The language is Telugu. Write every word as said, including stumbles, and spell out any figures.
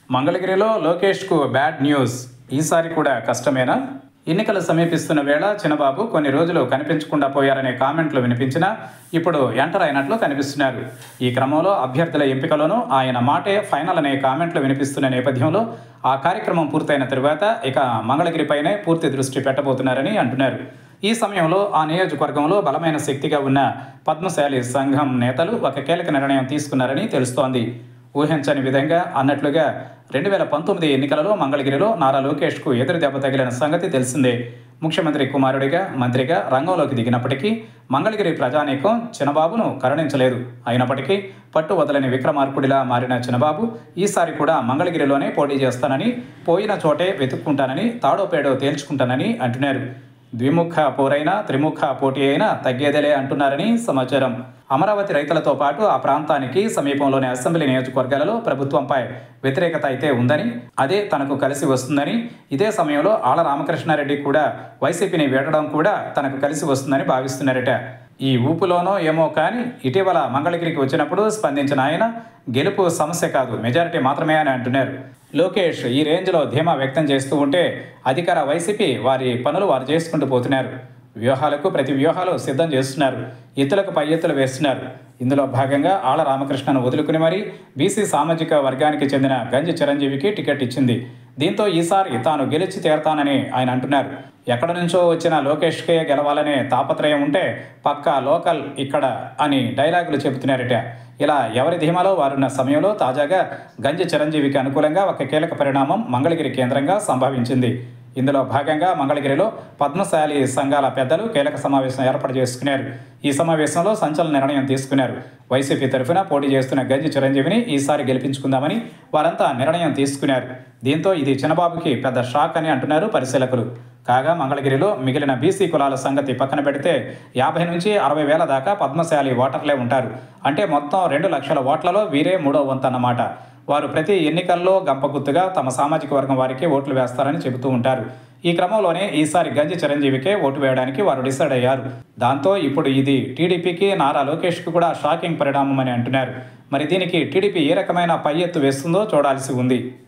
మంగళగిరిలో లోకేష్కు బ్యాడ్ న్యూస్. ఈసారి కూడా కష్టమేనా? ఎన్నికలు సమీపిస్తున్న వేళ చినబాబు కొన్ని రోజులు కనిపించకుండా పోయారనే కామెంట్లు వినిపించినా ఇప్పుడు ఎంటర్ అయినట్లు కనిపిస్తున్నారు. ఈ క్రమంలో అభ్యర్థుల ఎంపికలోనూ ఆయన మాటే ఫైనల్ అనే కామెంట్లు వినిపిస్తున్న నేపథ్యంలో ఆ కార్యక్రమం పూర్తయిన తరువాత ఇక మంగళగిరిపైనే పూర్తి దృష్టి పెట్టబోతున్నారని అంటున్నారు. ఈ సమయంలో ఆ నియోజకవర్గంలో బలమైన శక్తిగా ఉన్న పద్మశాలి సంఘం నేతలు ఒక కీలక నిర్ణయం తీసుకున్నారని తెలుస్తోంది. ఊహించని విధంగా అన్నట్లుగా రెండు వేల పంతొమ్మిది ఎన్నికలలో మంగళగిరిలో నారా లోకేష్కు ఎదురు దెబ్బ తగిలిన సంగతి తెలిసిందే. ముఖ్యమంత్రి కుమారుడిగా మంత్రిగా రంగంలోకి దిగినప్పటికీ మంగళగిరి ప్రజానీకం చినబాబును కరుణించలేదు. అయినప్పటికీ పట్టు వదలని విక్రమార్కుడిలా మారిన చినబాబు ఈసారి కూడా మంగళగిరిలోనే పోటీ చేస్తానని, పోయిన చోటే వెతుక్కుంటానని, తాడోపేడో తేల్చుకుంటానని అంటున్నారు. ద్విముఖ పోరైనా త్రిముఖ పోటీ అయినా తగ్గేదేలే అంటున్నారని సమాచారం. అమరావతి రైతులతో పాటు ఆ ప్రాంతానికి సమీపంలోని అసెంబ్లీ నియోజకవర్గాలలో ప్రభుత్వంపై వ్యతిరేకత అయితే ఉందని, అదే తనకు కలిసి వస్తుందని, ఇదే సమయంలో ఆళ్ల రామకృష్ణారెడ్డి కూడా వైసీపీని వీడడం కూడా తనకు కలిసి వస్తుందని భావిస్తున్నారట. ఈ ఊపులోనో ఏమో కానీ ఇటీవల మంగళగిరికి వచ్చినప్పుడు స్పందించిన ఆయన గెలుపు సమస్య కాదు, మెజారిటీ మాత్రమే అని అంటున్నారు. లోకేష్ ఈ రేంజ్లో ధీమా వ్యక్తం చేస్తూ ఉంటే అధికార వైసీపీ వారి పనులు వారు చేసుకుంటూ పోతున్నారు. వ్యూహాలకు ప్రతి వ్యూహాలు సిద్ధం చేస్తున్నారు. ఎత్తులకు పై ఎత్తులు వేస్తున్నారు. ఇందులో భాగంగా ఆళ్ల రామకృష్ణను వదులుకుని మరీ బీసీ సామాజిక వర్గానికి చెందిన గంజి చిరంజీవికి టికెట్ ఇచ్చింది. దీంతో ఈసారి తాను గెలిచి తీరతానని ఆయన అంటున్నారు. ఎక్కడి నుంచో వచ్చిన లోకేష్కే గెలవాలనే తాపత్రయం ఉంటే పక్కా లోకల్ ఇక్కడ అని డైలాగులు చెబుతున్నారట. ఇలా ఎవరి ధీమాలో వారున్న సమయంలో తాజాగా గంజి చిరంజీవికి అనుకూలంగా ఒక కీలక పరిణామం మంగళగిరి కేంద్రంగా సంభవించింది. ఇందులో భాగంగా మంగళగిరిలో పద్మశాలి సంఘాల పెద్దలు కీలక సమావేశం ఏర్పాటు చేసుకున్నారు. ఈ సమావేశంలో సంచలన నిర్ణయం తీసుకున్నారు. వైసీపీ తరఫున పోటీ చేస్తున్న గంజి చిరంజీవిని ఈసారి గెలిపించుకుందామని వారంతా నిర్ణయం తీసుకున్నారు. దీంతో ఇది చినబాబుకి పెద్ద షాక్ అని అంటున్నారు పరిశీలకులు. కాగా మంగళగిరిలో మిగిలిన బీసీ కులాల సంగతి పక్కన పెడితే యాభై నుంచి అరవై వేల దాకా పద్మశాలి ఓటర్లే ఉంటారు. అంటే మొత్తం రెండు లక్షల ఓట్లలో వీరే మూడో వంతు అన్నమాట. వారు ప్రతి ఎన్నికల్లో గంపగుత్తుగా తమ సామాజిక వర్గం వారికి ఓట్లు వేస్తారని చెబుతూ ఉంటారు. ఈ క్రమంలోనే ఈసారి గంజి చిరంజీవికే ఓటు వేయడానికి వారు డిసైడ్ అయ్యారు. దాంతో ఇప్పుడు ఇది టీడీపీకి, నారా లోకేష్కి కూడా షాకింగ్ పరిణామం అని అంటున్నారు. మరి దీనికి టీడీపీ ఏ రకమైన పై ఎత్తు వేస్తుందో చూడాల్సి ఉంది.